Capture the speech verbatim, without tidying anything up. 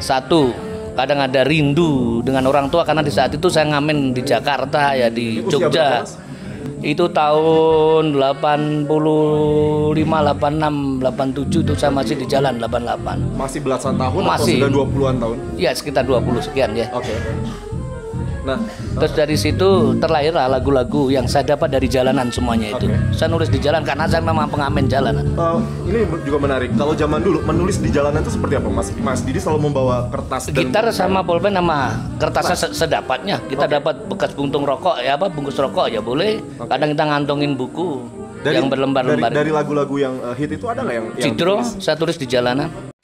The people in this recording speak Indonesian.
Satu, kadang ada rindu dengan orang tua karena di saat itu saya ngamen di Jakarta ya, di Jogja. Itu tahun delapan puluh lima, delapan puluh enam, delapan puluh tujuh itu saya masih di jalan delapan puluh delapan. Masih belasan tahun Masih. atau sudah dua puluhan tahun? Ya, sekitar dua puluh sekian ya. Oke. Okay. Nah, terus dari situ terlahirlah lagu-lagu yang saya dapat dari jalanan semuanya itu. Okay. Saya nulis di jalan karena saya memang pengamen jalanan. Uh, ini juga menarik. Kalau zaman dulu menulis di jalanan itu seperti apa, Mas? Mas Didi selalu membawa kertas dan gitar sama pulpen sama kertasnya nah. sedapatnya. Kita okay. dapat bekas buntung rokok ya, apa bungkus rokok ya boleh. Okay. Kadang kita ngantongin buku dari, yang berlembar-lembar. Dari, dari lagu-lagu yang uh, hit itu ada nggak yang? Cidro, saya tulis di jalanan.